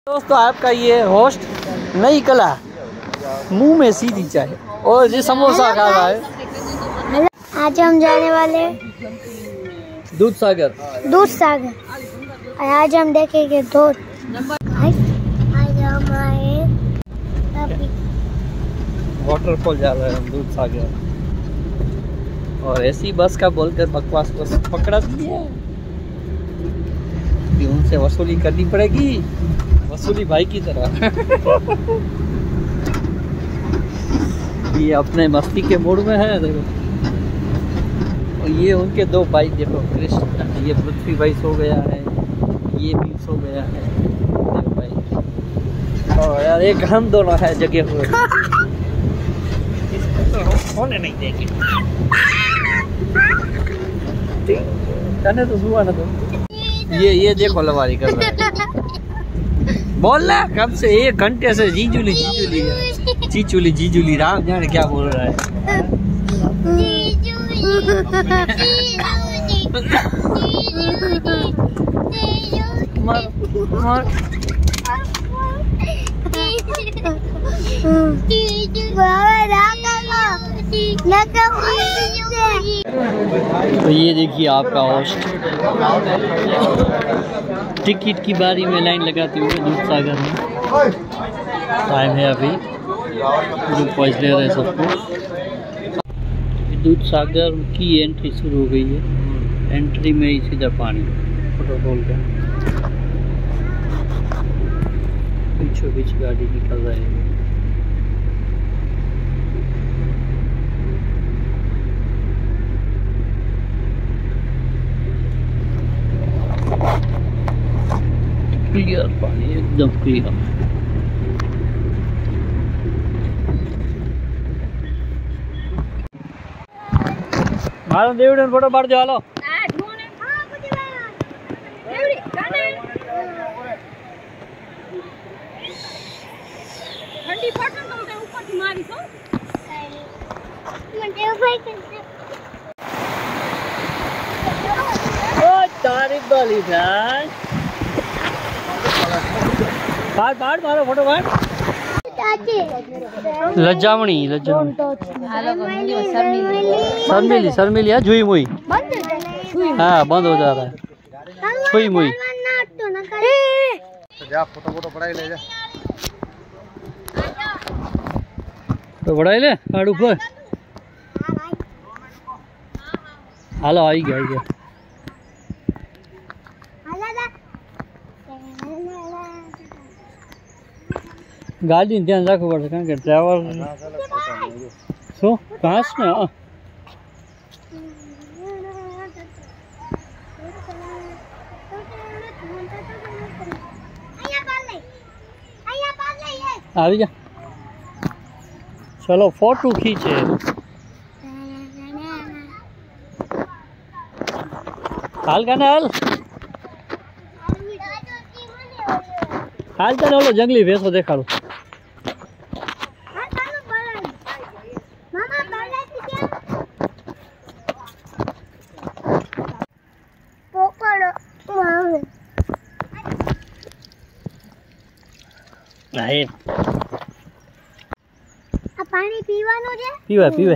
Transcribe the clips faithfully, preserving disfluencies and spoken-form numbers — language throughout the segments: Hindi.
दोस्तों आपका ये होस्ट नई कला मुंह में सीधी चाय और ये समोसा खा रहा है। आज हम जाने वाले दूध सागर दूध सागर और आज हम देखेंगे दो आज हम आए वाटरफॉल जा रहे हैं हम दूध सागर और ऐसी बस का बोलकर बकवास बस पकड़ा दिया कि उनसे वसूली करनी पड़ेगी, वसूली भाई की तरह। ये अपने मस्ती के मूड में है देखो। और ये उनके दो भाई देखो, कृष्ण, ये पृथ्वी भाई सो गया है, ये भी सो गया है देखो भाई। और यार एक हम दोनों है जगे हुए, इसको तो हम होने नहीं देंगे। तो सुआ ना तो ये ये देखो लवारी कर रहा है। बोल ना कब से एक घंटे से जीजूली जीजूली चीचूली जीजूली राम जाने क्या बोल रहा है। मार, मार। तो ये देखिए आपका होस्ट टिकट की बारी में लाइन लगाते हुए दूध सागर में। टाइम है अभी जो पहुँच ले रहे हैं सबको। दूध सागर की एंट्री शुरू हो गई है। एंट्री में ही सीधा पानी प्रोटोकॉल का बीचों बीच गाड़ी निकल रही है। क्लियर पानी एकदम क्लियर। मारो देवड़े फोटो बाढ़ दो हालो। ठंडी फटन तो उठे ऊपर की मारी सो घंटे ऊपर ओ तारीफ वाली जान बाढ़ बाढ़ मारो फोटो बाढ़ लज्जामणी लज्जामणी शर्मिली शर्मिली है जुई मुई हाँ बंद हो जा रहा है छुई मुई जा फोटो फोटो पढ़ाई ले जा तो बढ़ाई ले आड़ ऊपर हालो आई गया आई गया गाड़ी ध्यान रखो पड़ता कारण के ड्राइवर सो घास में आ आ जा चलो फोटो खींचे हाल का हाल हाल चलो जंगली भैंसो देखा लो नहीं पानी पीवानो जे पीवा पीवे।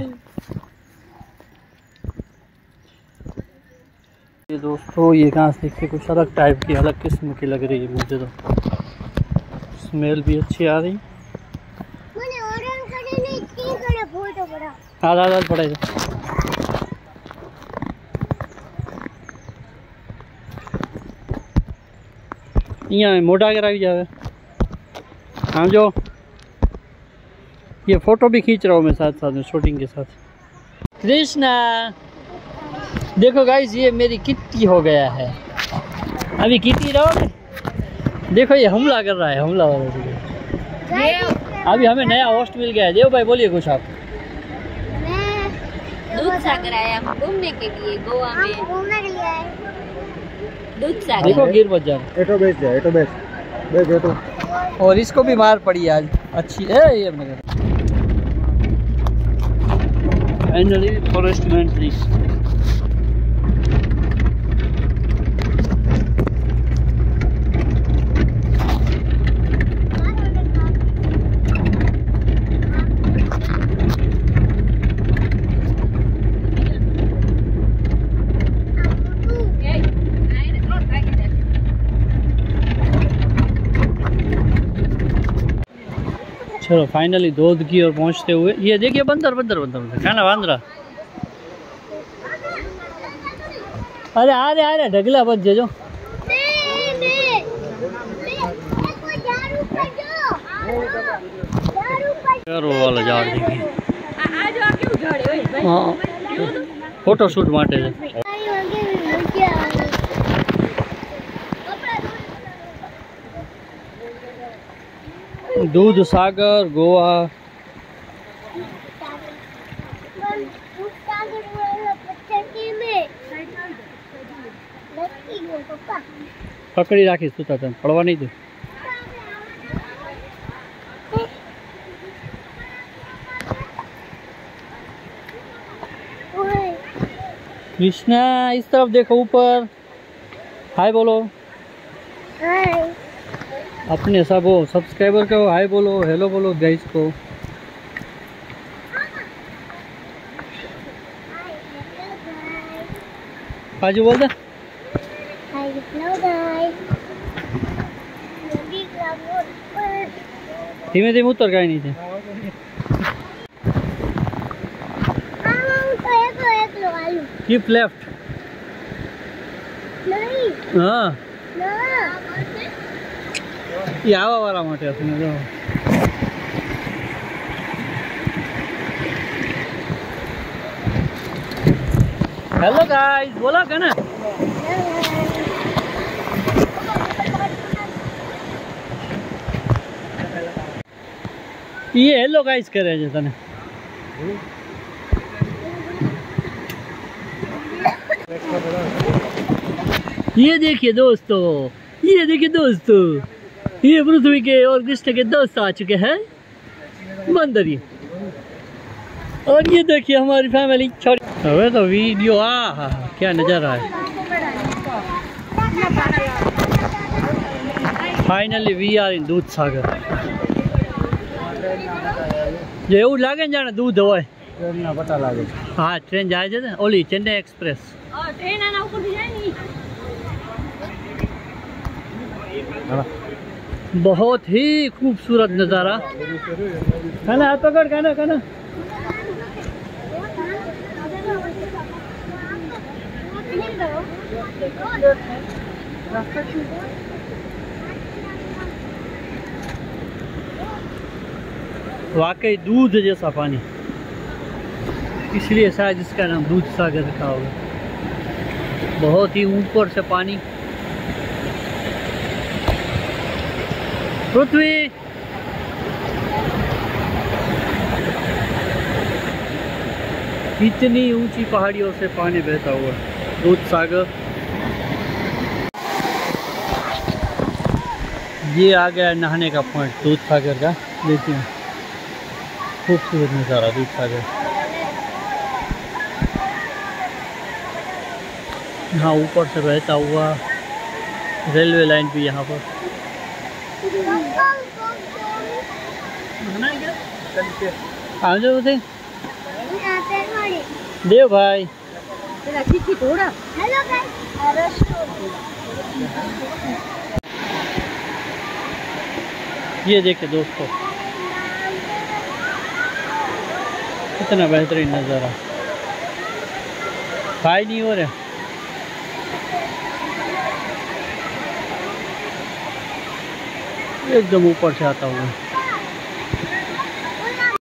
ये दोस्तों ये घास देखिए कुछ अलग टाइप की अलग किस्म की लग रही है मुझे तो। स्मेल भी अच्छी आ रही। मैंने ऑर्डर करे नहीं की करे फोटो बड़ा हां हां पड़े यहाँ मोटा के रख जावे। हाँ जो ये फोटो भी खींच रहा हूँ मैं साथ साथ में शूटिंग के साथ। कृष्णा देखो गाइस ये मेरी किट्टी हो गया है। अभी किट्टी रहो देखो ये हमला कर रहा है हमला वाला। अभी हमें नया होस्ट मिल गया है। देव भाई बोलिए कुछ आप। दूध सागर आया हम घूमने के लिए गोवा में घूमने के लिए आए दूध सागर। देखो गिर मत जाना। एटो बेच जा एटो बेच बेच एटो। और इसको भी मार पड़ी आज अच्छी है ये मगर। फाइनली फॉरेस्ट में एंट्री। चलो फाइनली दूध की ओर पहुंचते हुए, ये देखिए बंदर बंदर बंदर बंदर खाना बांध रहा। अरे आ रहे आ रहे ढगला बच जो। वाला झाड़ देखिए। हाँ फोटो शूट माटे છે। दूध सागर गोवा। पकड़ी राखी सुता तने पड़वा नहीं दे। कृष्णा इस तरफ देखो ऊपर। हाय बोलो। हाय। अपने सब हो सब्सक्राइबर को हाय बोलो, हेलो बोलो गाइस को। आज बोल दे। Hi hello guys. धीमे धीमे उतर गए नीचे। Keep left. नहीं हाँ ना ये आवा वाला माटे अपने जो। हेलो गाइस बोला क्या ना। ये हेलो गाइस कह रहे जैसा ने। ये देखिए दोस्तों, ये देखिए दोस्तों, ये पृथ्वी के और कृष्ण के दोस्त आ चुके हैं बंदर ये। और ये देखिए हमारी फैमिली छोटी। अबे तो वीडियो आ हा क्या नजारा है। फाइनली वी आर इन दूध सागर। जो એવું લાગે જાણે दूध હોય ટ્રેનના પટા લાગે છે। हाँ ट्रेन જાય છે ને ઓલી ચેન્નઈ एक्सप्रेस। ટ્રેન આના ઉપરથી જાય ને। बहुत ही खूबसूरत नज़ारा है ना। हाथ पकड़ खाना खाना। वाकई दूध जैसा पानी, इसलिए शायद इसका नाम दूध सागर रखा होगा। बहुत ही ऊपर से पानी। पृथ्वी इतनी ऊंची पहाड़ियों से पानी बहता हुआ दूध सागर। ये आ गया नहाने का पॉइंट दूध सागर का। देखिए खूबसूरत नज़ारा दूध सागर। यहाँ ऊपर से बहता हुआ रेलवे लाइन भी यहाँ पर। आ जाओ थे देव भाई। Hello guys. ये देखिए दोस्तों कितना बेहतरीन नज़ारा। खाई नहीं हो रहा। एकदम ऊपर से आता हुआ।